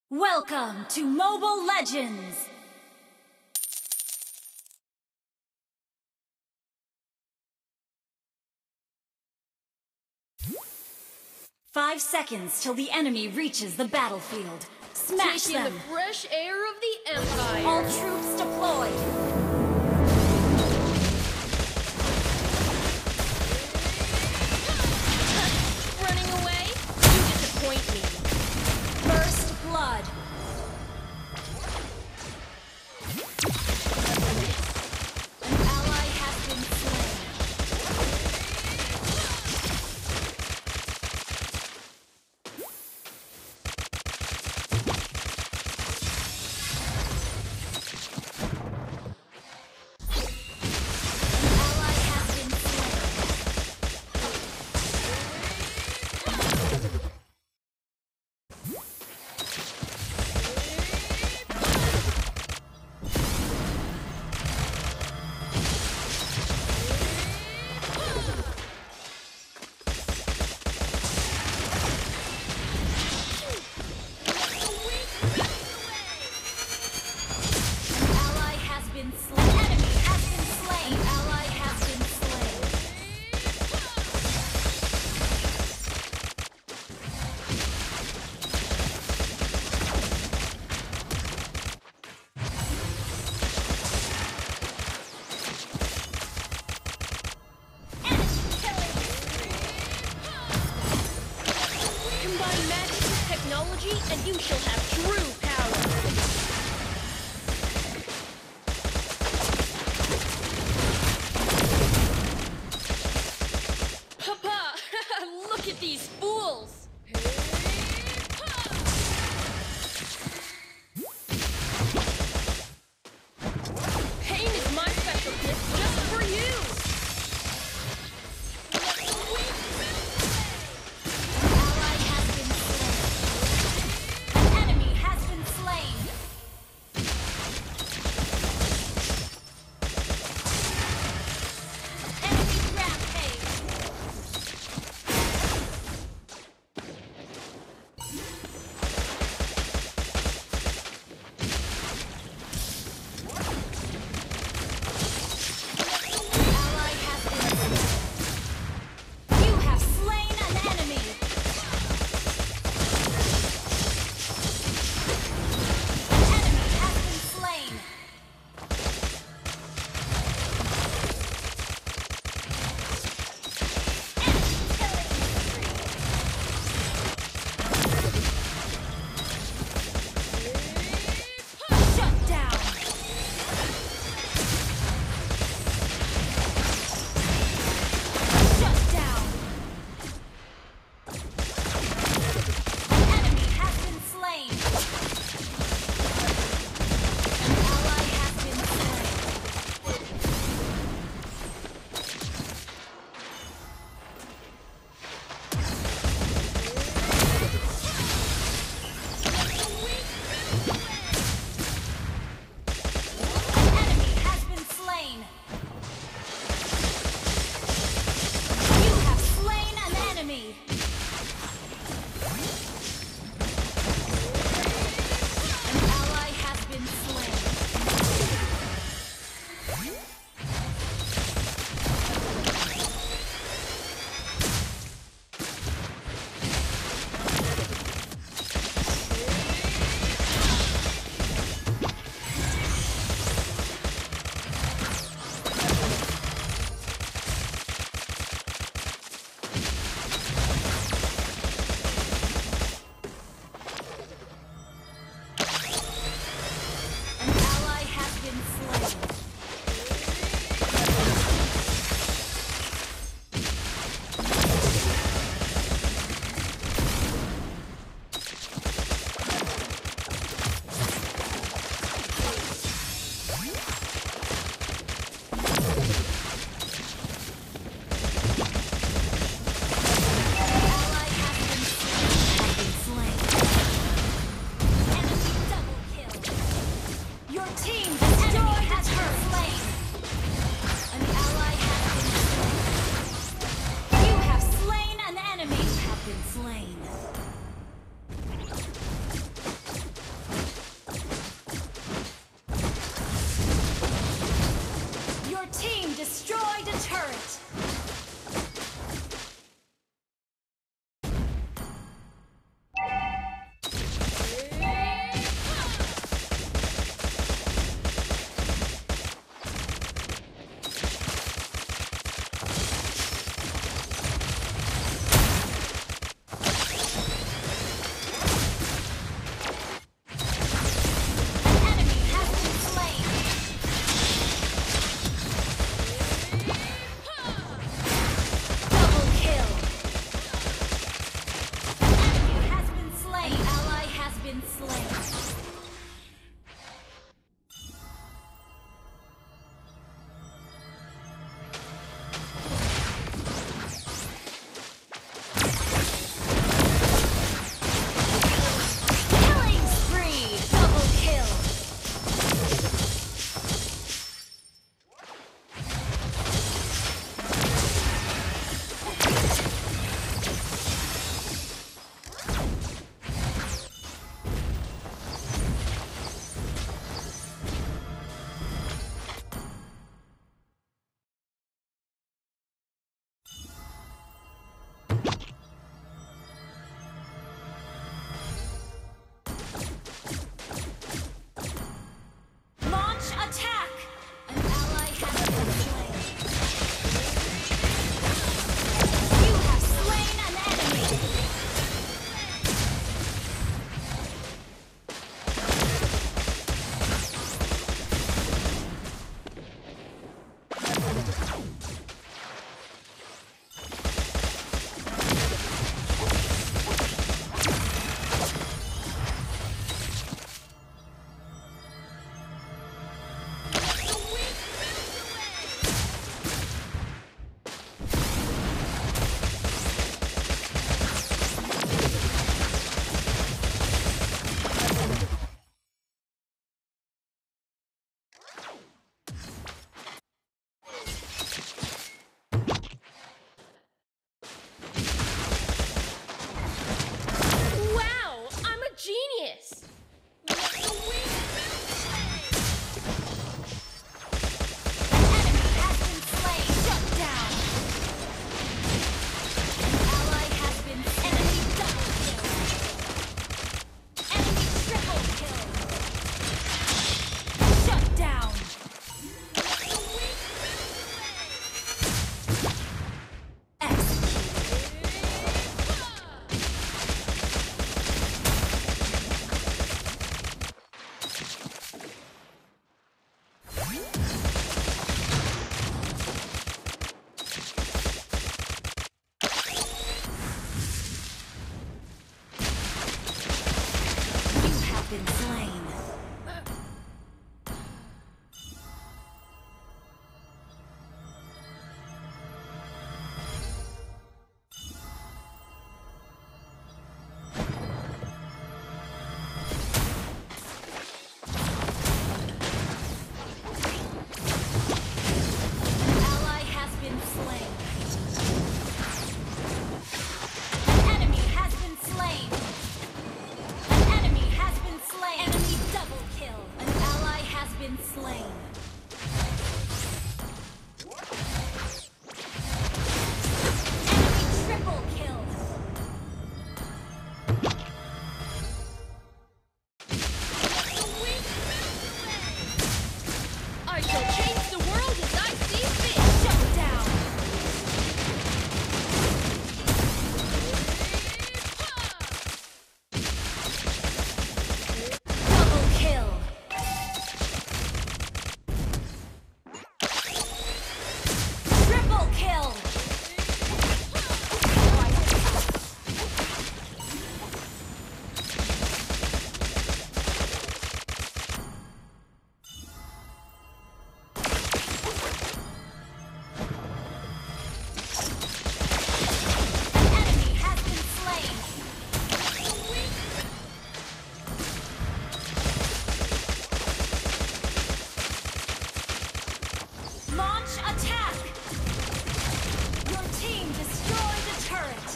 Welcome to Mobile Legends! Five seconds till the enemy reaches the battlefield. Smash Taking them! the fresh air of the Empire! All troops deployed! Running away? You disappoint me. First blood! An ally has been slain. Ally has been slain. An ally has been slain. An enemy has been slain. An ally has been slain. Combine magic with technology, and you shall have true power. Papa! Look at these fools! Pain is my special gift just for you! Ally has been slain. An enemy has been slain. Killing spree! Double kill! Launch attack! An ally has been slain. You have slain an enemy! Wow, I'm a genius! Enemy has been slain! Shut down! An ally has been enemy double kill! Enemy triple kill! Shut down! You have been slain. An ally has been slain. An enemy has been slain. An enemy has been slain. Enemy double kill. An ally has been slain. Enemy triple kill. I shall change the world as I see fit! Shut down. Double kill. Triple kill. An enemy has been slain. Launch attack! Your team destroyed a turret!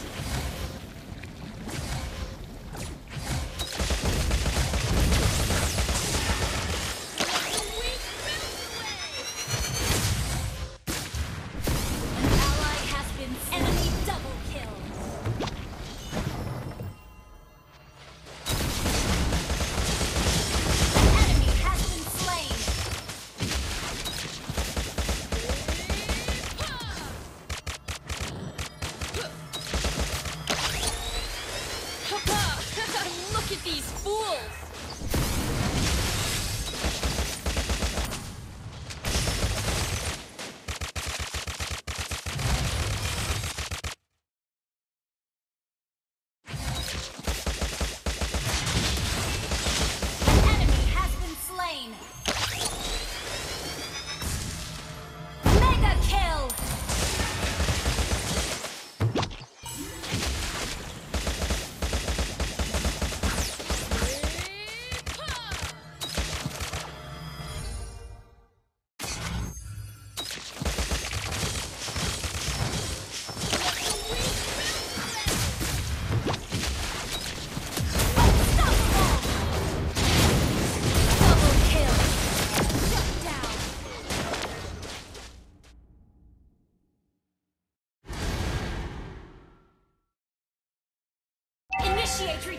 An ally has been enemy double kill! An enemy has been slain! Look at these fools!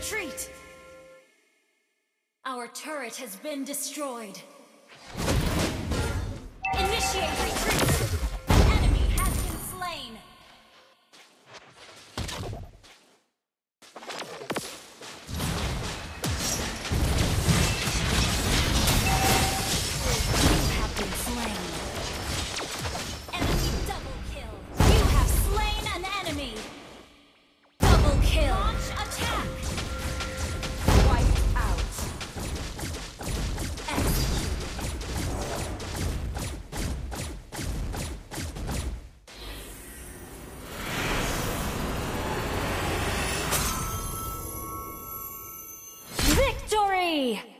retreat! Our turret has been destroyed. Initiate retreat! An enemy has been slain! You have been slain. Enemy double kill. You have slain an enemy. Double kill. Launch attack. Wiped out. Victory!